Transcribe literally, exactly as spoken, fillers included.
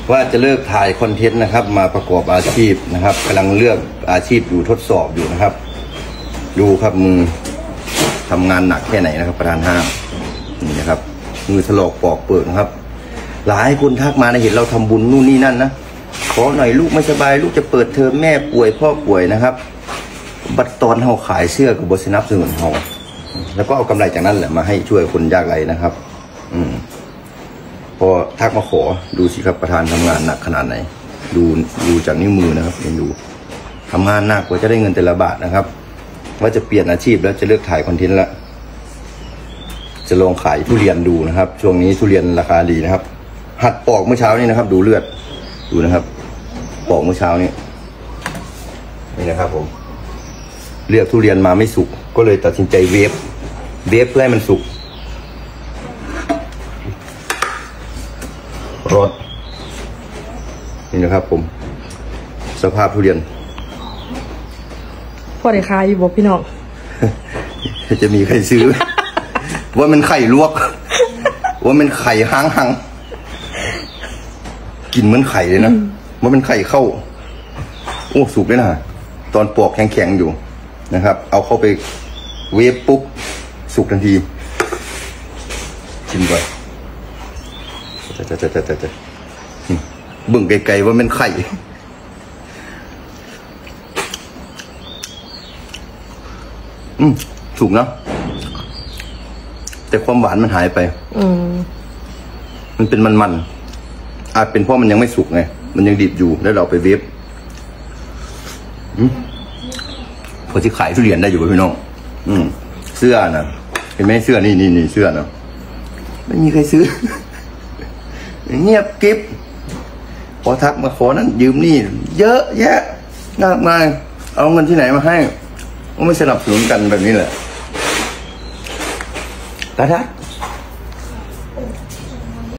ว่าจะเลิกถ่ายคอนเทนต์นะครับมาประกอบอาชีพนะครับกำลังเลือกอาชีพอยู่ทดสอบอยู่นะครับดูครับมือทำงานหนักแค่ไหนนะครับประธานห้างนี่นะครับมือถลอกปอกเปิดนะครับหลายคนทักมาในเห็นเราทำบุญนู่นนี่นั่นนะขอหน่อยลูกไม่สบายลูกจะเปิดเทอมแม่ป่วยพ่อป่วยนะครับบัตรตอนเขาขายเสื้อกับบสนับสนุนเขาแล้วก็เอากำไรจากนั้นแหละมาให้ช่วยคนยากไร้นะครับอืมพอทักมาขอดูสิครับประธานทำงานหนักขนาดไหนดูดูจากนิ้วมือนะครับยังดูทำงานหนักกว่าจะได้เงินแต่ละบาทนะครับว่าจะเปลี่ยนอาชีพแล้วจะเลิกถ่ายคอนเทนต์แล้วจะลองขายทุเรียนดูนะครับช่วงนี้ทุเรียนราคาดีนะครับหัดปอกเมื่อเช้านี้นะครับดูเลือดดูนะครับปอกเมื่อเช้านี้นี่นะครับผมเลือกทุเรียนมาไม่สุกก็เลยตัดสินใจเวฟเวฟเพื่อให้มันสุกรสนี่นะครับผมสภาพทุเรียนพอได้ขายอยู่บอกพี่น้องจะมีใครซื้อ ว่ามันไข่ลวกว่ามันไข่ห้างหังกินเหมือนไข่เลยนะว่ามันไข่เข้าโอ้สุกเลยนะตอนปอกแข็งๆอยู่นะครับเอาเข้าไปเวฟปุ๊บสุกทันทีชิมก่อนจะจะจะจะจะเบิ่งไกลๆว่ามันไข่อืมสุกเนาะแต่ความหวานมันหายไปอืมมันเป็นมันๆอาจเป็นเพราะมันยังไม่สุกไงมันยังดิบอยู่แล้วเราไปเวฟอืมพอที่ขายทุเรียนได้อยู่พี่น้องอืมเสื้อนะเห็นไหมเสื้อนี่นี่นี่เสื้อนะไม่มีใครซื้อ เงียบกิ๊บพอทักมาขอนั้นยืมนี่เยอะแยะมากมายเอาเงินที่ไหนมาให้ก็ไม่สนับสนุนกันแบบนี้แหละแต่ถ้า